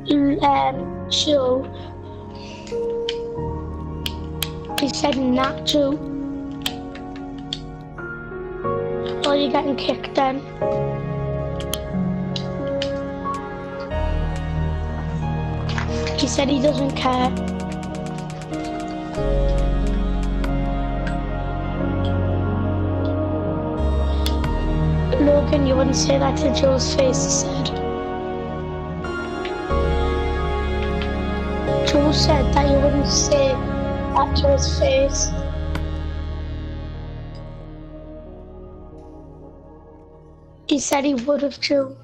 Joe. He said not to. Or you're getting kicked then. He said he doesn't care. Logan, you wouldn't say that to Joe's face, he said. Joe said that you wouldn't say that to his face. He said he would have, Joe.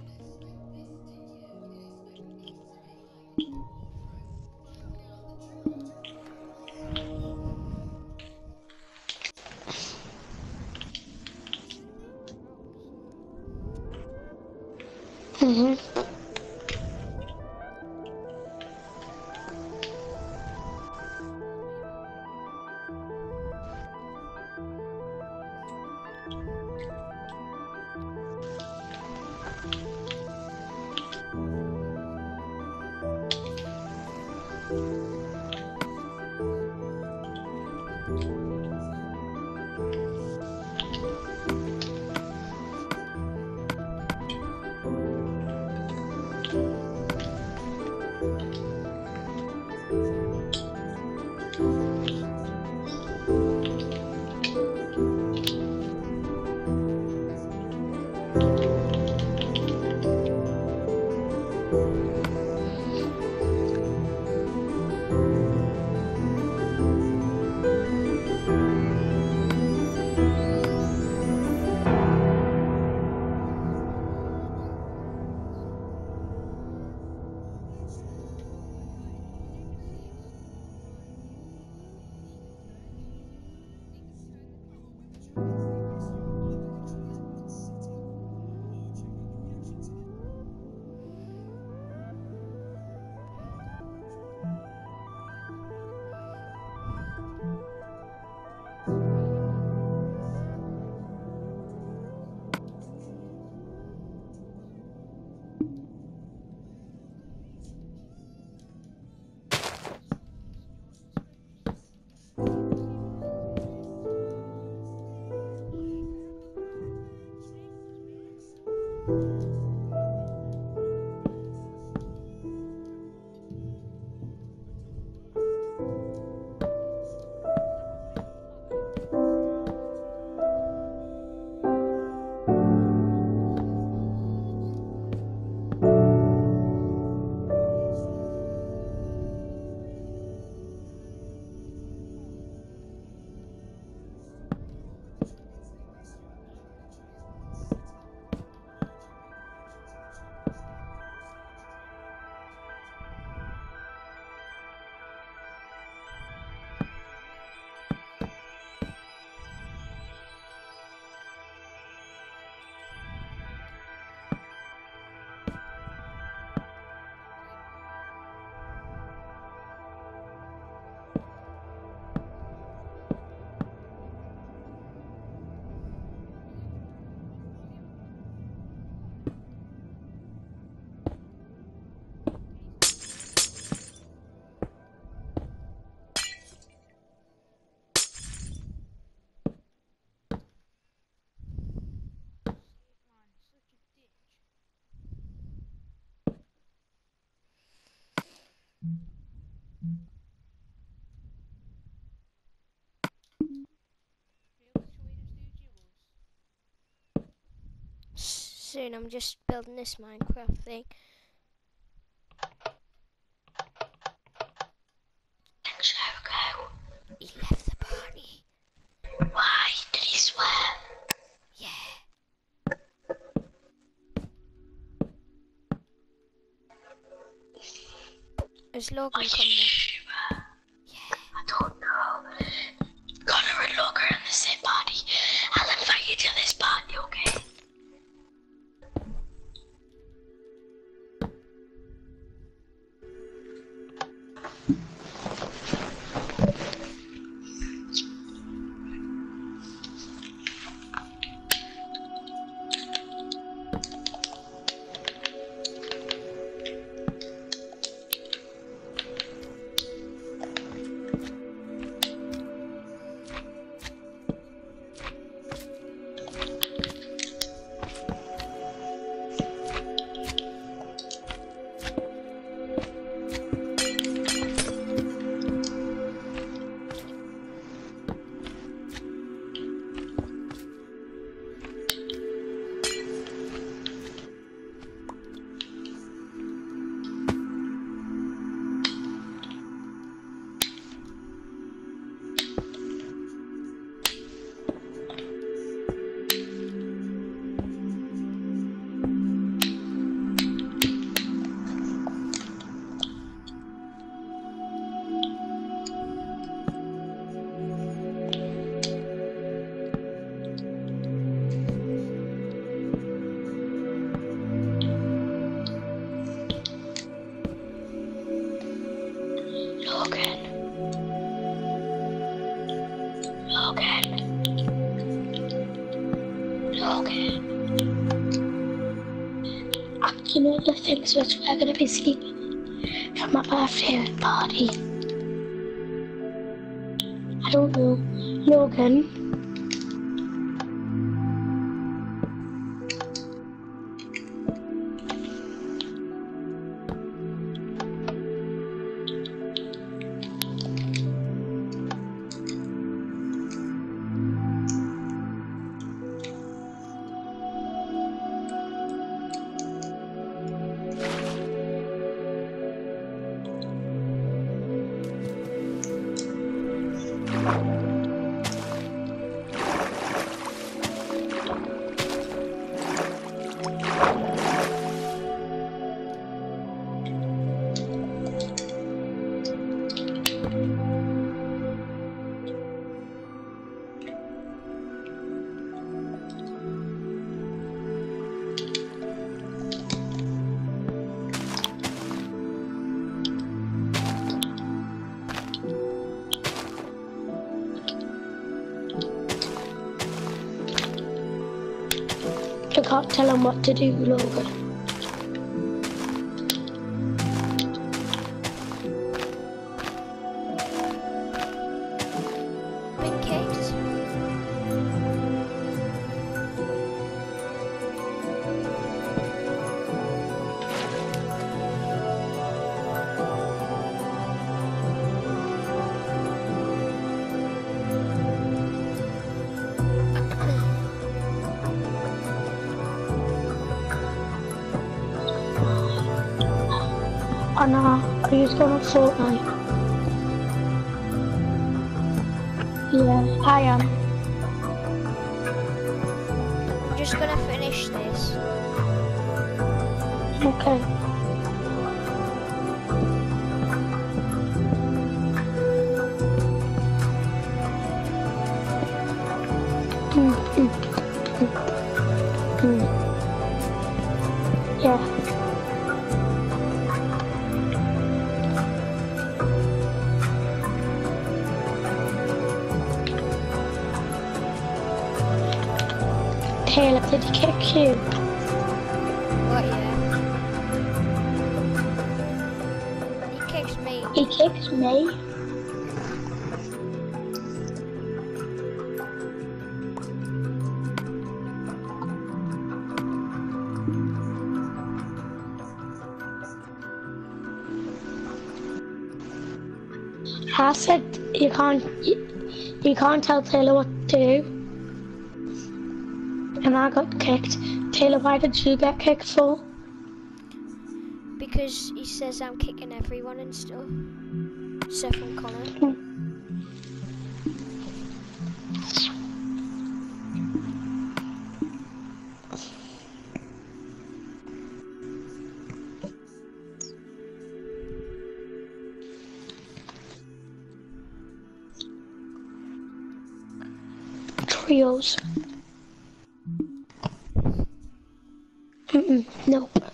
Soon, I'm just building this Minecraft thing. Jericho, He left the party. why did he swear? Yeah. Has Logan come then? Yeah. I don't know. Connor and Logan are in the same party. I'll invite you to this party, okay? things which we're going to be sleeping for my birthday party. I don't know. Logan. You can't tell him what to do, Logan. Been kicked. Oh no, are you going on Fortnite? Yeah, I am. I'm just gonna finish this. Okay. Yeah. Taylor, did he kick you? What, yeah? He kicked me. He kicked me. I said you can't tell Taylor what to do. And I got kicked. Taylor, why did you get kicked for? Because he says I'm kicking everyone and stuff. Except from Connor. Trios. Nope.